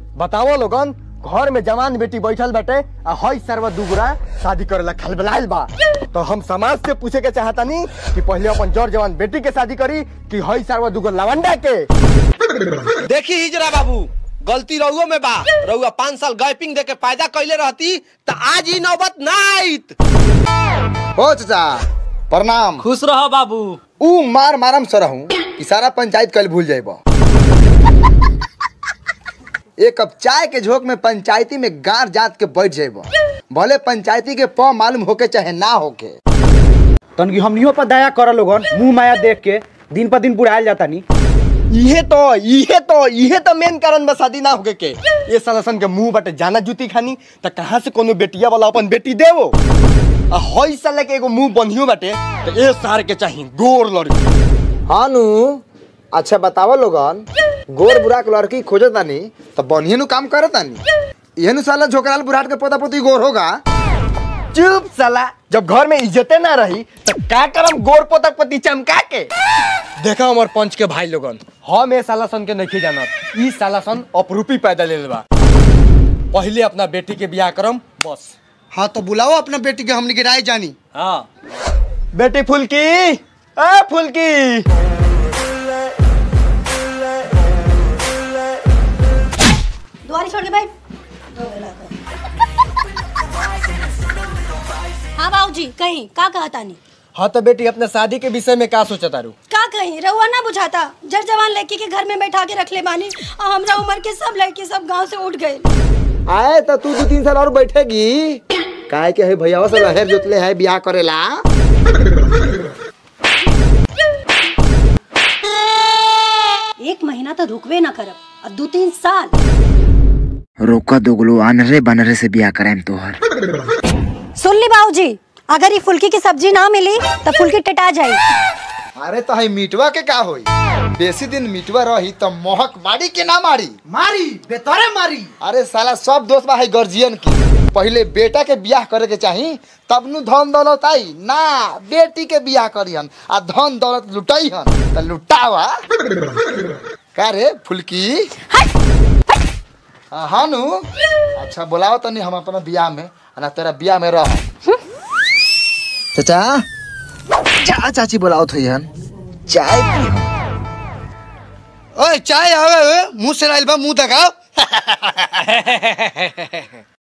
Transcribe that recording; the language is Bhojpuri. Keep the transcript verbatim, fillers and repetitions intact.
बताओ लोगन, घर में जवान बेटी बैठल बाटे आ हई सरवा दुगुरा शादी करेला खलबलाइल बा। तो हम समाज से पूछे के चाहतानी कि पहले अपन जड़ जवान बेटी के शादी करी कि हई सरवा दुगुरा लवंडा के। देखी हिजरा बाबू, गलती रहुओ में बा। रहुआ पाँच साल गैपिंग दे के पैदा कैले रहती तो आज ही नौबत ना आइत। हो चाचा प्रणाम। खुश रहो बाबू। ऊ मार मारम सरहूं कि सारा पंचायत कल भूल जाइबो। एक कप चाय के झोंक में पंचायती में गार जात के बैठ जाइबो, भले पंचायती के प मालूम होके चाहे ना होके। तनकी हमनियो पर दया कर लोगन, मुंह माया देख के दिन पर दिन बुढ़ायल जाता नी। इहे तो इहे तो इहे तो मेन कारण बा शादी ना होके के। ये सालसन के मुंह बाटे जाना जूती खानी त कहां से कोनो बेटिया वाला अपन बेटी देवो। आ हई साले के एगो मुंह बंधियो बाटे तो ए सार के चाही गोर लड़की। हाँ नु, अच्छा बताओ लोगन, गोर बुरा के लड़की खोजतानी तो बनिए नु काम करतानी। यह नु साला झोकराल बुढ़ाट के पोता पोती गोर होगा। चुप साला, जब घर में इज्जते ना रही तो का करम गोर पोता पति चमका के। देखा हमार पंच के भाई लोगन, हम ए सालासन के नहीं जानत। ई सालासन अपरूपी पैदा लेल बा। पहले अपना बेटी के बियाह करम बस। हाँ तो बुलाओ अपना बेटी के, हमनी के राय जानी। हाँ बेटी फुल्की, आ फुल्की, दुआरी छोड़ के भाई। हाँ बाबूजी, कहीं का कहता नहीं। हाँ तो बेटी अपने शादी के विषय में का सोचा तारू? का कहीं रहुआ ना बुझाता, जर जवान लड़की के घर में बैठा के रख ले बानी। और हमरा उम्र के सब लड़की सब गांव से उठ गए। आए तो तू दो तीन साल और बैठेगी। काहे के है भैया से लहर जोतले है बियाह करेला। एक महीना तो रुकवे ना करब, अब दो तीन साल रोका दोगलो आनरे बनरे से बियाह कराएम तोहर। सुन ली बाबूजी, अगर ये फुल्की की सब्जी ना मिली तो फुल्की टटा जाए। अरे तो है मीटवा के का होई? बेसी दिन मीटवा रही तो मोहक मारी के ना मारी? मारी बेतरे मारी। अरे साला सब दोस्त बा है गर्जियन की। पहले बेटा के बियाह करे के चाही, तब नु धन दौलत आई ना। बेटी के बियाह करिहन आ धन दौलत लुटाई हन तो लुटावा। का रे फुल्की? हाँ हाँ नु, अच्छा बुलाओ तनी हम अपना बियाह में, ना तेरा बियाह में रह। चाचा जा चाची बुलाओ तो हन, चाय पी। ओए चाय आवे मुंह से लाइल बा, मुंह दिखाओ।